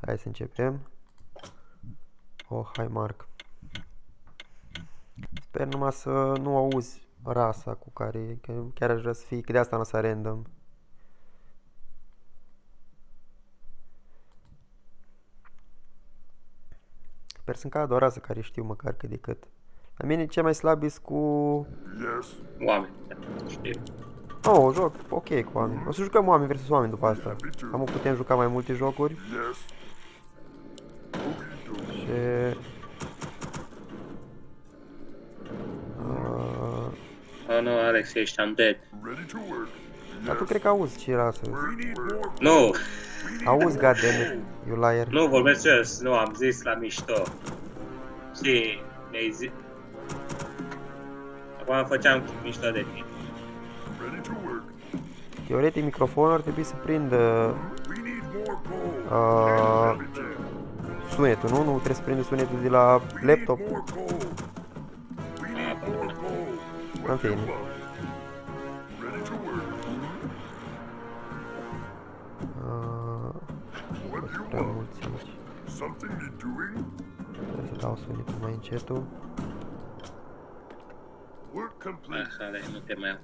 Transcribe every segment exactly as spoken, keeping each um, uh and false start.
Hai să începem. Oh, hai Marc. Sper numai să nu auzi rasa cu care, că chiar aș vrea să fie, că de asta am lăsat random. Sper să-mi cadă o rasă care știu măcar cât de cât. La mine ce mai slab e cu... Oameni, știu. Oh, joc ok cu oameni. O să jucăm oameni versus oameni după asta. Am putem juca mai multe jocuri. Și... Uh... Oh, nu, Alex, ești undead. Dar tu cred că auzi ce rasă. Nu! Auzi, goddammit, you liar. Nu, vorbesc serios, nu, am zis la mișto. Și mi-ai zis... Acum făceam mișto de tine. Teoretic, microfonul ar trebui să prindă uh, sunetul, nu? Nu trebuie să prindă sunetul de la laptop. În fine. Uh, prea mulți aici. Trebuie să dau sunetul mai încetul. Așa, nu te mai iau.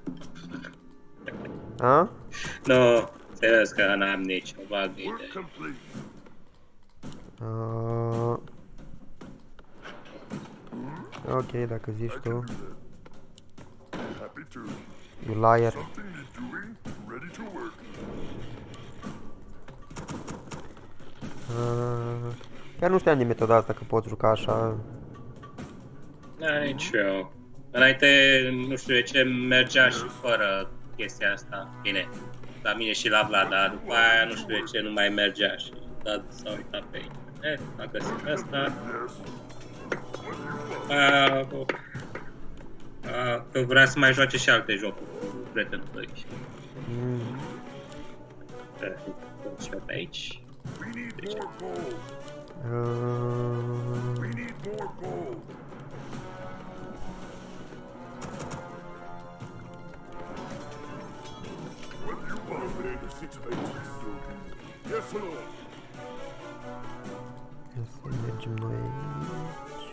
A? Nu, serios că n-am nici o bagă idee. Uh, ok, dacă zici tu. You liar. Uh, chiar nu știam de metoda asta că poți juca așa. Da, nici eu. Înainte, nu știu de ce, mergea și fără chestia asta. Bine, la mine și la Vlad, dar după aia nu știu de ce nu mai mergea și da, s-a uitat pe internet, a găsit asta. A, a, că vrea să mai joace și alte jocuri cu prietenul tăi. Mm. Și pe aici. Deci. Uh, Ia să mergem noi aici.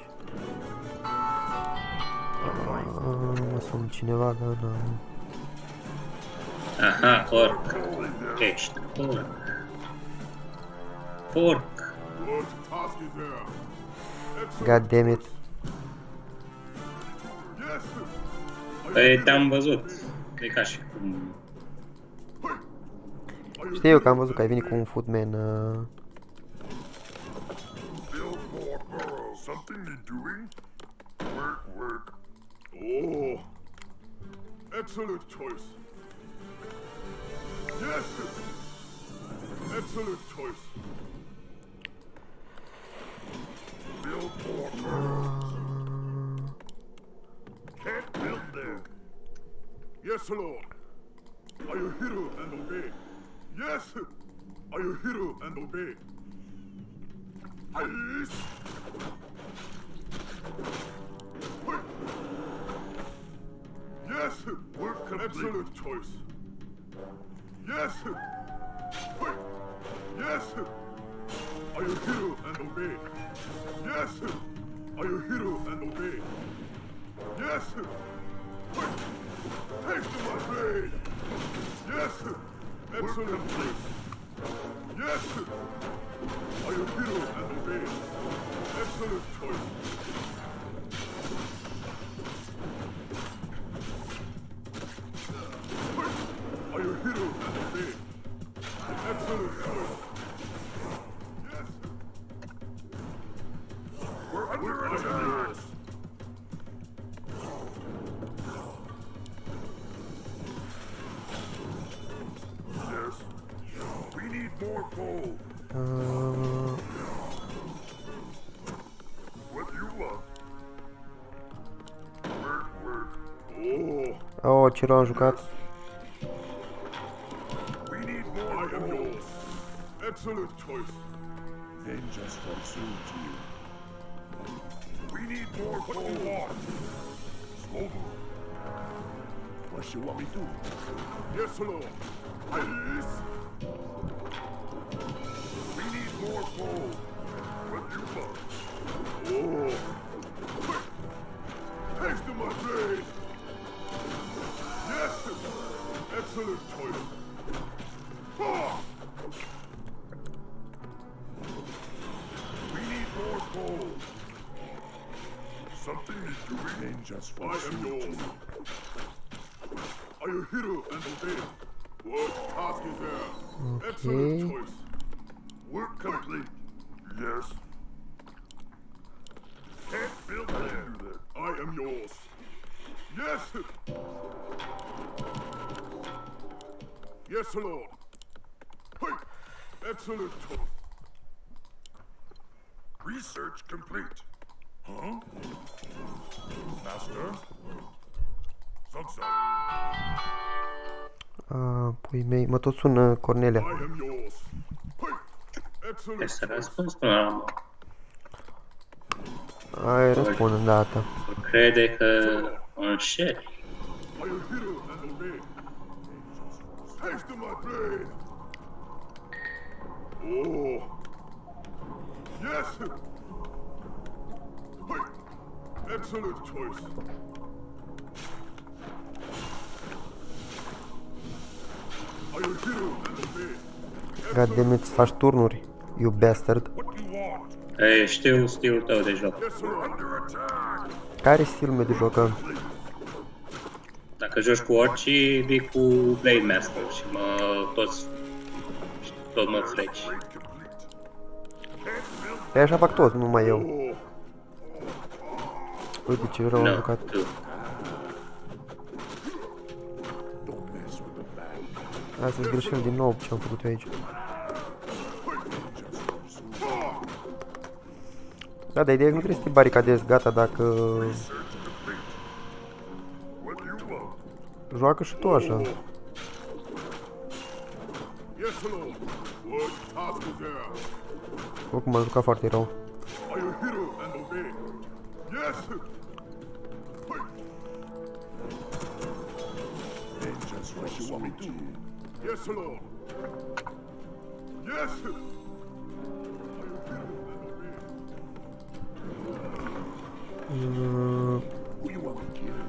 Uh, mă sun cineva, dar n-am. Aha, porc. Ești porc. Porc. God damn it. Păi te-am văzut. E ca și cum... Știu eu că am văzut că ai venit cu un footman. Uh... Oh, excellent choice. Yes, excellent choice. Build more girls. Can't build there. Yes, Lord. Are you hero and obey? Yes. Are you hero and obey? Ice. Yes, work complete. Excellent choice. Yes. Yes. Are you hero and obey? Yes. Are you hero and obey? Yes. Take to my blade. Yes. Excellent choice. Yes. Are you hero and obey? Excellent choice. Are you hero and obey? Excellent choice. Yes. We're under attack. Yes. We need more coal. Uh... What do you want? Work, work. Oh. Oh, ce rău am jucat. Excellent choice. Vengeance comes soon to you. We need more what you want. Slow. What you want me to do? Yes, Lord. Ice. We need more gold. What you want? Oh. Taste of my blade. Yes. Excellent choice. Ah. We need more gold. Something is doing just for I am yours. Are you hero and obey? What task is there? Okay. Excellent choice. Work complete. Yes. Can't build there. I am yours. Yes. Yes, Lord. Hey. Excellent choice. Research complete. Huh? Master? Sunset. Ah, pui mei, mă tot sună Cornelia. I am yours. Hey. Excellent Este choice. răspuns până la urmă. Ai, răspund îndată. Crede că o înșeli. Are you hero and obey? Taste of my blade. Oh. Yes. Hey. Excellent choice. Are you hero and obey? Goddammit, îți faci turnuri, you bastard. What do you want? Ei, știu stilul tău de joc. Yes, sir. Under attack. Care e stilul meu de joc? Dacă joci cu orcii, vii cu Blade Master și mă toți tot mă freci. Blade complete. Can't build. Păi așa fac toți, numai eu. Oh. Uite ce rău am Nu, jucat. tu. Don't mess with the bag. Hai să-ți greșeam din nou ce am făcut eu aici. Da, dar ideea e că nu trebuie să te baricadezi, gata, dacă What do you want? joacă și tu așa. Yes, Lord. What task is there? Oricum am jucat foarte rău. Are you hero and obey? Yes. Hey. Just what you want me to. Yes, Lord. Yes. Are you hero and obey? Mm, Who you want to kill?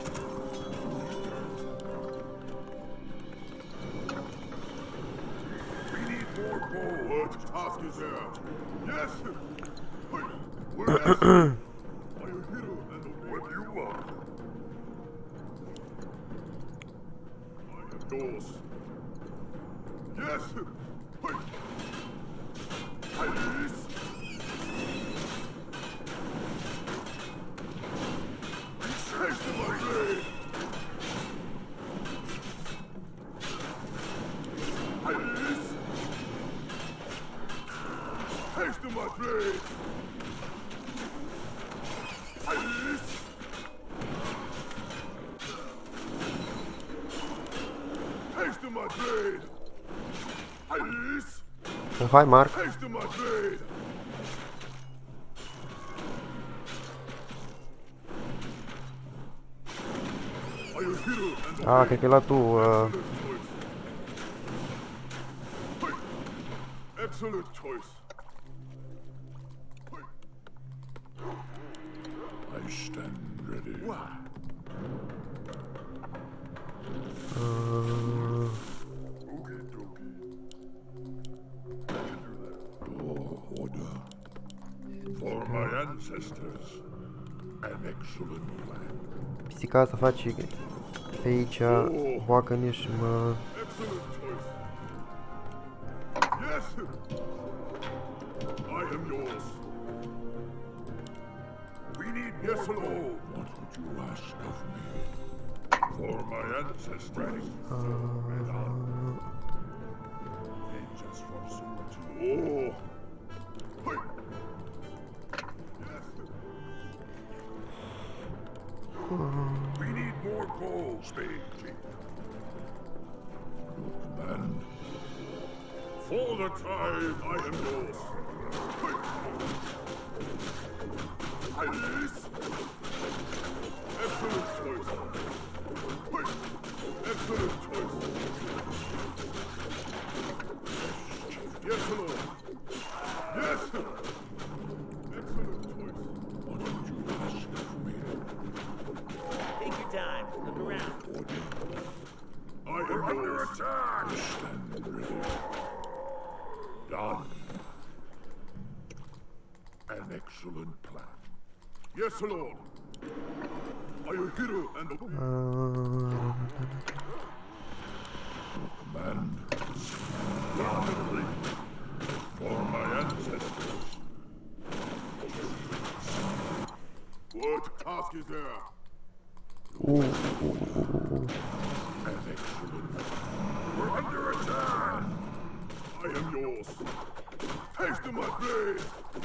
We need more gold. What task is there? Yes. Hey. Where is it? Are you hero and obey? What do you want? I am yours. Yes. Hey. Alice. Taste of my blade. Alice. Taste of my blade. Alice. Taste of my blade. Alice. oh, hai, Marc. Taste of my blade. Are you hero and Ah, cred că e la tu. Uh, excellent choice. I stand ready. uh, Okay, dokie. Oh, order. For my ancestors, an excellent plan. pisica asta face pe aici, boacă-ne și mă... Excellent choice. Yes. I am yours. We need yes, more gold. What would you ask of me? For my ancestors. Uh, Just for solitude. Oh. Hey. Yes. We need more gold, Spade Chief. And for the time, I am yours. Alice. Excellent choice. Excellent choice. Yes, Lord. excellent plan. Yes, Lord. Are you hero and obey? Uh, Command. Rapidly. For my ancestors. What task is there? uh, An excellent. We're under attack. I am yours. Taste of my blade.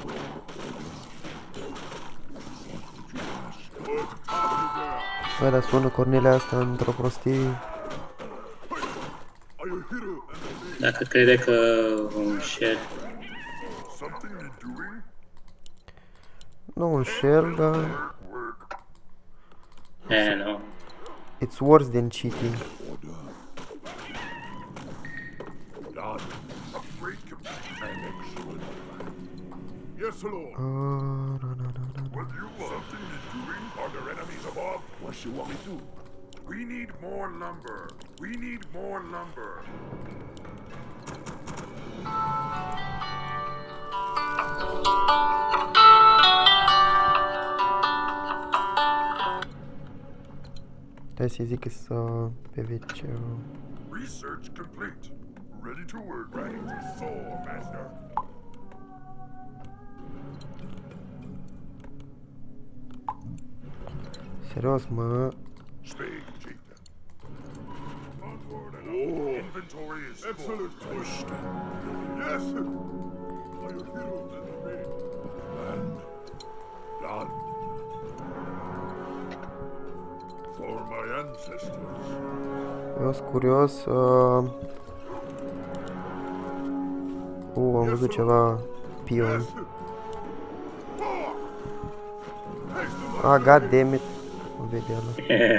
What task is there? bă, dar sună cornele asta într-o prostie. Are you hero and obey? Dacă crede că un share. Something you're doing? Nu un shell, dar Work. Eh, nu. it's worse than cheating. Order. Done. A great command. An excellent plan. Yes, Lord. Uh, na, na, na, na. What you want? Something you're doing? Are there enemies above? What you want me to do? We need more lumber. We need more lumber. Hai să-i zic să pe vece. Research complete. Ready to work. Ready to soar, Master. Serios, mă. Spade, chieftain. Onward and oh. Inventory is excellent. Push them. Yes. Are you hero and obey? And done. For my ancestors. Eu sunt curios. Uh... Uh, am văzut ceva pion. Ah, god damn it. O vede ăla.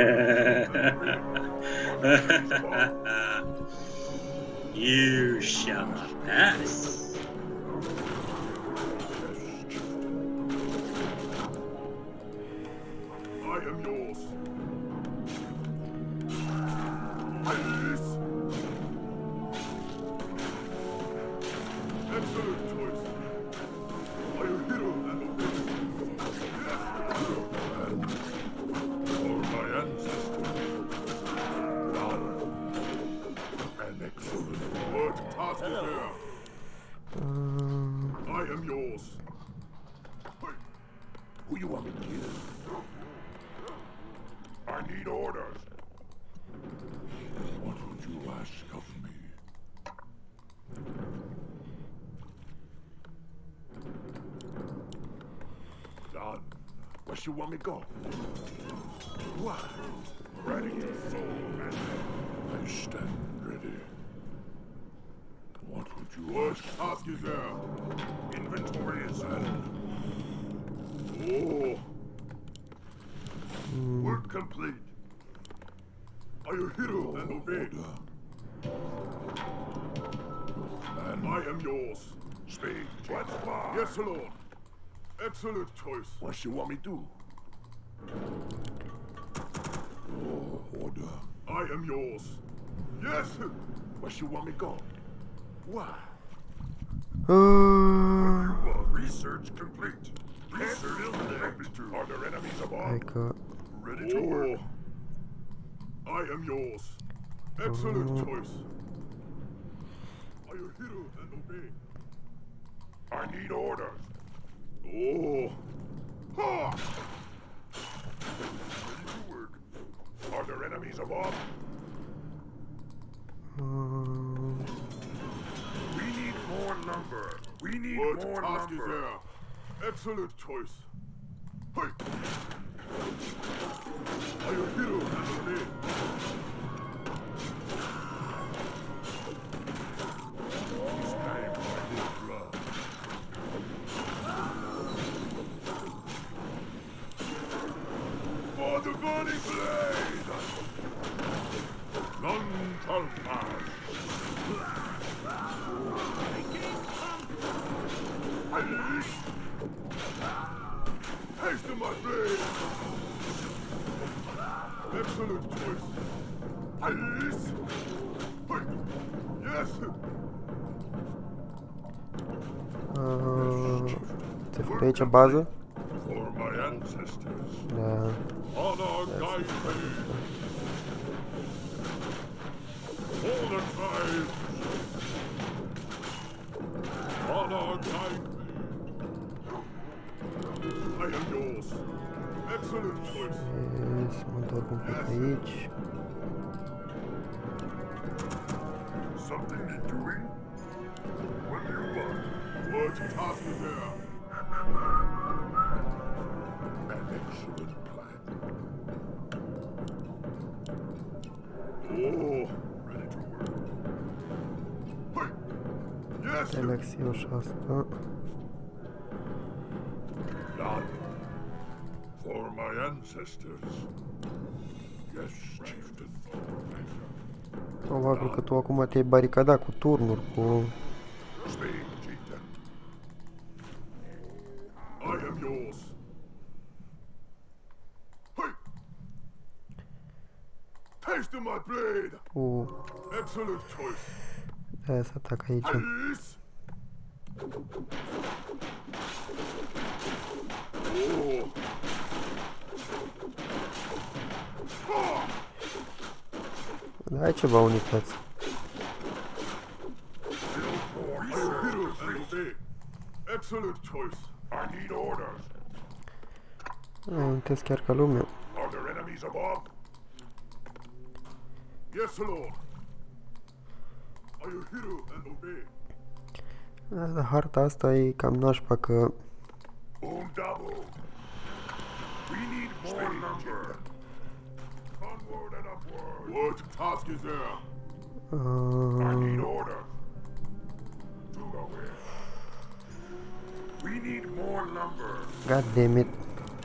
You shall not pass. I am yours. Yes. Excellent choice. Are you hero and obey? And for my ancestors. Done. An excellent what task is there? Uh, I am yours. Wait. Who you want me to kill? I need orders. What would you ask of me? Done. Where you want me to go? What? Ready to soul, Master. I stand ready. What would you what ask? What task is there? Inventory is done. Oh. Work complete. Are you hero and obey? And I am yours. Speak. What's mine? Yes, Lord. Excellent choice. What you want me to do? Oh, order. I am yours. Yes. Where you want me to go? What? uh, Research complete. Research complete. Are there enemies above? hai că... Ready to work. I am yours. Excellent Oh. choice. Are you hero and obey? I need orders. Oh. Ha! Ready to work. Are there enemies above? Uh, We need more lumber. We need what more task lumber. Is there? Excellent choice. Hey. Are you hero and obey? Stand by this blood. For the burning blade! None shall pass. Haste to my blade! Excellent choice. Alice! Yes! uh, Ți-a făcut aici bază? For my ancestors. Da. Honor guide me. All the tribes. Honor guide me. I am yours. Excellent choice. Yes, mă întorc un pic aici. Something need doing? What do you want? What task is there? An excellent plan. Oh, ready to work. Hey! Yes, sir. Galaxia și asta. Done. For my ancestors. Yes, chieftain. Probabil că tu acum te-ai baricadat cu turnuri, cu... Speak, chieftain. I am yours. Hey! Taste of my blade. cu... Excellent choice. De-aia să atac aici. Please. Oh. Da, ai ceva unități. Excellent choice. I need orders. Ai unități chiar ca lumea. Are there enemies above? Yes, Lord. Are you hero and obey? Da, dar harta asta e cam nașpa că... Boom double. We need more number. Onward and upward. What task is there? I need Uh, order. To go in. We need more number. God damn it.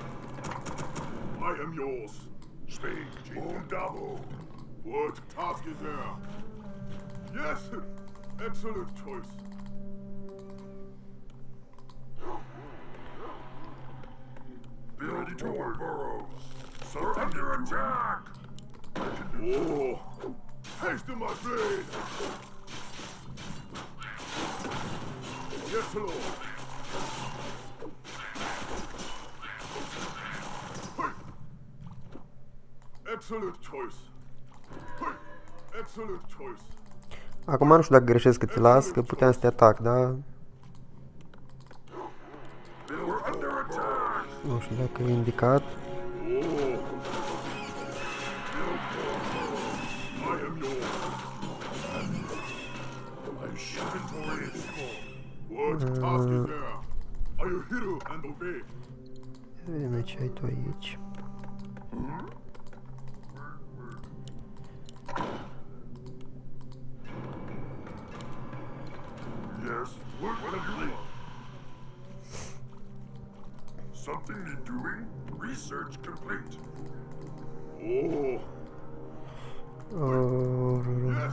I am yours. Speak, Boom double. What task is there? Yes, excellent choice. Ready to work, burrows. We're under attack. Oh, taste of my blade. Yes, Lord. Hey. Excellent choice. Hey. Excellent choice. Acum nu știu dacă greșesc că te las, că puteam să te atac, da? We're under attack. Nu știu dacă e indicat. Oh. I am yours. My inventory is full. What task is there? Are you hero and obey? Vedem noi ce ai tu aici. Yes. What will you want? Something need doing? Research complete. Oh. Uh, Yes.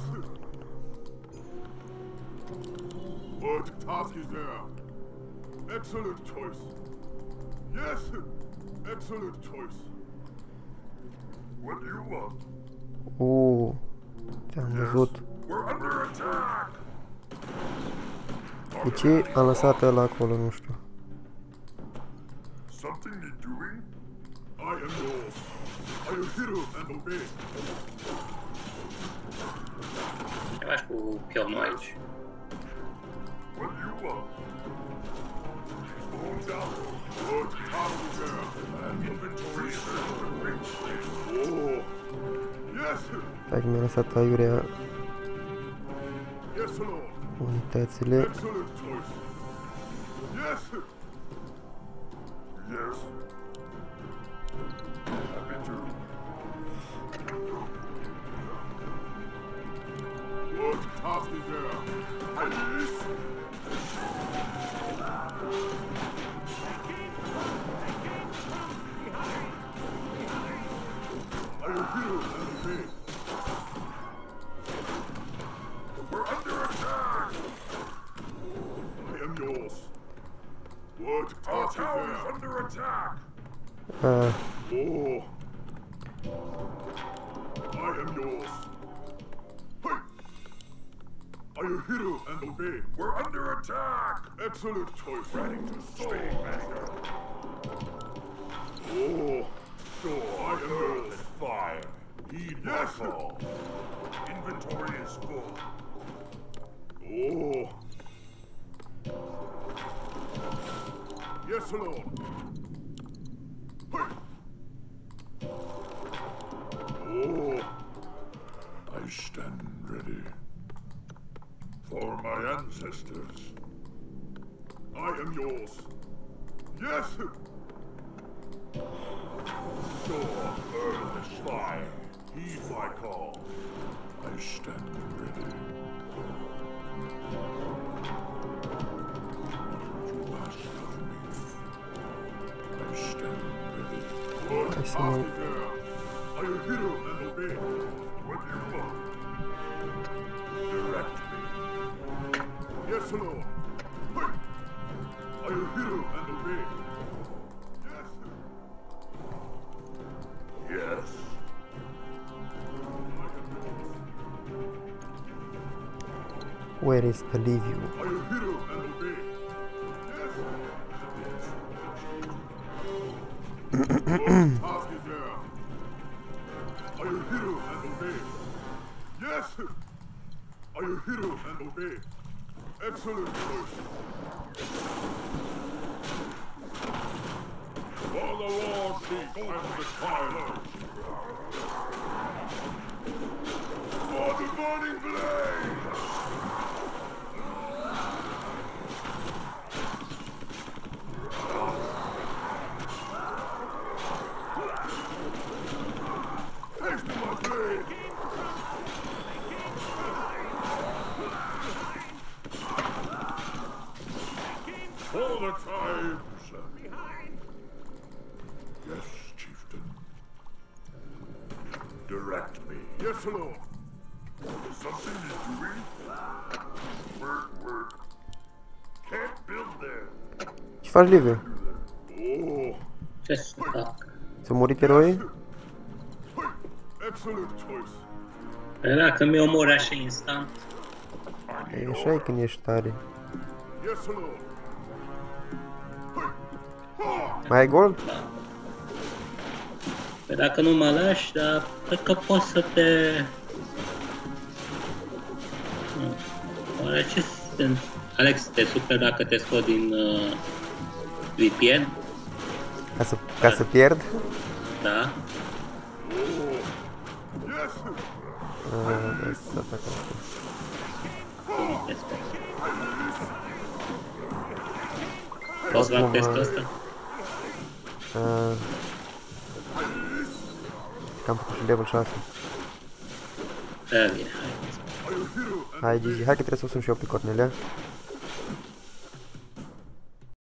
What task is there? Excellent choice. Yes. Excellent choice. What do you want? uh, te-am văzut. We're under attack. De ce am lăsat ăla acolo, nu știu. Something need doing? I am yours. Are you hero and obey? Ce faci cu pionul aici? What do you want? Boom down. What task is there? An inventory search complete. Oh. Yes. Stai că mi-a lăsat aiurea Yes, Lord. unitățile. Excellent choice. Yes. Yes. Happy to. What task is there? Please. Are you hero and obey? We're under attack. I am yours. What task is there? Our tower is under attack. Uh, Oh. I am yours. Hey. Are you hero and obey? We're under attack! Excellent choice. Ready to stay, master. Oh, sure. I am yours. Fire. Heed my call. Inventory is full. Oh. Yes, Lord. Hey. Oh. I stand ready. For my ancestors. I am yours. Yes! Sure, burn this fire. Heed my call. I stand ready. What would you ask of me? I stand ready. Lord, I see. I am hero and obey. What you want? Direct me. Yes, Lord. Hey. Are you hero and obey? Yes. Yes. Where is the leave you? Are you hero and obey? Yes. Task is there. Are you hero and obey? Yes. Are you hero and obey? Excellent choice. For the Lord Chief and the Twilight. For the burning blaze. Haste my blade. For the times. Yes, chieftain. Direct me. Yes, Lord. Something is doing. Work, work. Can't build there. Ce faci, Liviu? Oh. Ce să fac? S-au murit eroi? Excellent choice. Păi dacă mi omori așa instant, E așa e când ești tare. Yes, Lord. Mai ai gold? păi dacă nu mă lași, dar cred că poți să te... Nu. Oare ce sunt? Alex, te super dacă te scot din uh, V P N? Ca să, ca să pierd? Da? Yes. Ah, da, să fac asta. Te scot. Poți să fac testul ăsta? Ah, că am făcut și level șase. Da, bine, hai. Hai, Gigi, hai că trebuie să o sun și eu pe Cornelia.